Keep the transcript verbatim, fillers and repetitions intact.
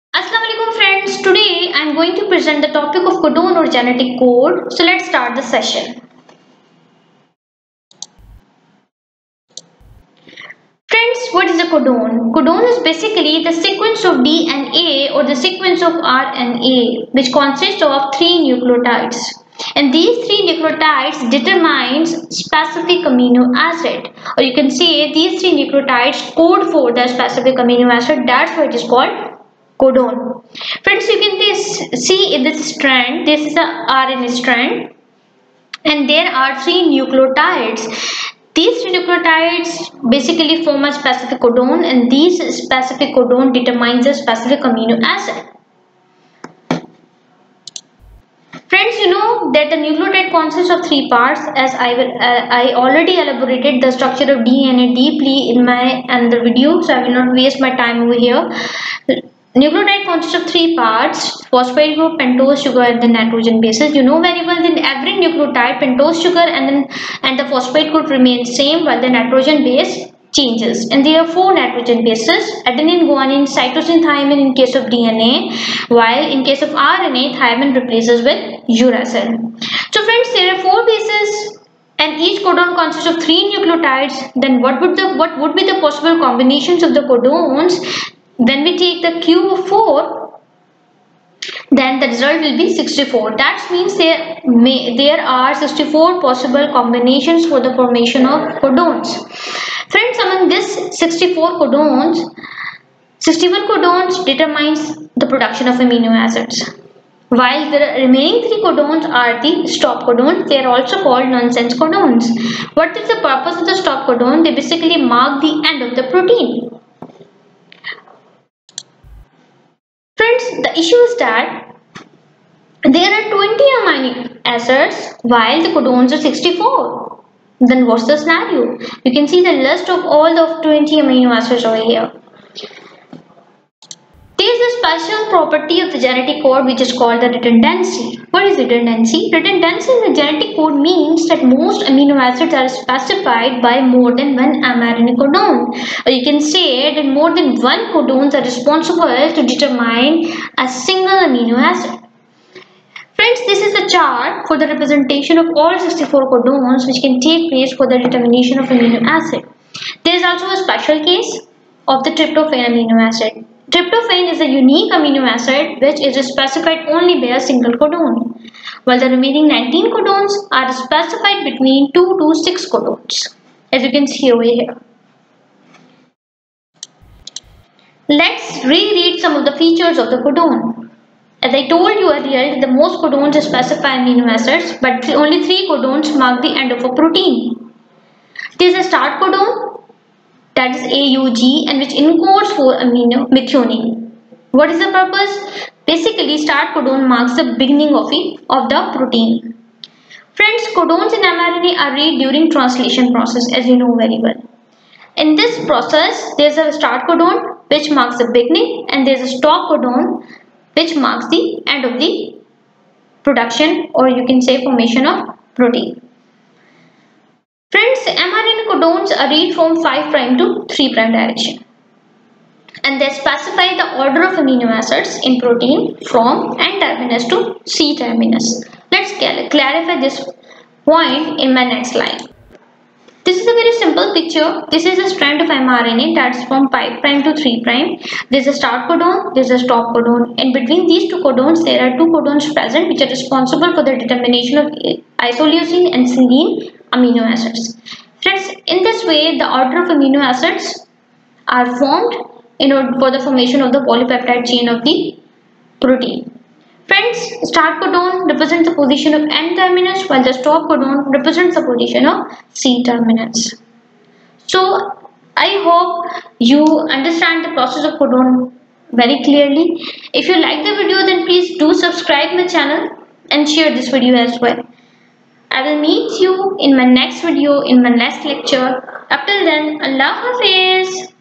Assalamu alaikum friends. Today I am going to present the topic of codon or genetic code. So let's start the session. Friends, what is a codon? Codon is basically the sequence of D N A or the sequence of R N A which consists of three nucleotides. And these three nucleotides determines specific amino acid, or you can say these three nucleotides code for the specific amino acid. That's why it is called codon. Friends, you can this, see in this strand, this is a R N A strand and there are three nucleotides. These three nucleotides basically form a specific codon, and these specific codon determines a specific amino acid. Friends, you know that the nucleotide consists of three parts, as I will uh, I already elaborated the structure of D N A deeply in my another video, so I will not waste my time over here. Nucleotide consists of three parts: phosphate group, pentose sugar, and the nitrogen bases. You know very well that every nucleotide, pentose sugar and then and the phosphate group remains same while the nitrogen base changes. And there are four nitrogen bases: adenine, guanine, cytosine, thymine in case of D N A, while in case of R N A, thymine replaces with uracil. So friends, there are four bases and each codon consists of three nucleotides. Then what would the what would be the possible combinations of the codons? When we take the cube of four, then the result will be sixty-four. That means there may there are sixty-four possible combinations for the formation of codons. Friends, among this sixty-four codons, sixty-one codons determines the production of amino acids, while the remaining three codons are the stop codons. They are also called nonsense codons. What is the purpose of the stop codon? They basically mark the end of the protein. Friends, the issue is that there are twenty amino acids while the codons are sixty-four. Then what's the scenario? You can see the list of all the twenty amino acids over here. There is a special property of the genetic code which is called the redundancy. What is redundancy? Redundancy in the genetic code means that most amino acids are specified by more than one mRNA codon. Or you can say that more than one codons are responsible to determine a single amino acid. Friends, this is a chart for the representation of all sixty-four codons which can take place for the determination of amino acid. There is also a special case of the tryptophan amino acid. Tryptophan is a unique amino acid which is specified only by a single codon, while the remaining nineteen codons are specified between two to six codons, as you can see over here. Let's reread some of the features of the codon. As I told you earlier, the most codons specify amino acids, but only three codons mark the end of a protein. There is a start codon, that is A U G, and which encodes for amino methionine. What is the purpose? Basically, start codon marks the beginning of it of the protein. Friends, codons in mRNA are read during translation process, as you know very well. In this process, there is a start codon which marks the beginning, and there is a stop codon which marks the end of the production, or you can say formation of protein. Friends, mRNA codons are read from five prime to three prime direction, and they specify the order of amino acids in protein from N terminus to C terminus. Let's clarify this point in my next slide. This is a very simple picture. This is a strand of mRNA that's from five prime to three prime. There is a start codon, there is a stop codon, and between these two codons there are two codons present which are responsible for the determination of isoleucine and serine amino acids. Friends, in this way the order of amino acids are formed in order for the formation of the polypeptide chain of the protein. Friends, start codon represents the position of N terminus, while the stop codon represents the position of C terminus. So I hope you understand the process of codon very clearly. If you like the video, then please do subscribe my channel and share this video as well. I will meet you in my next video, in my next lecture. Up till then, Allah Hafiz.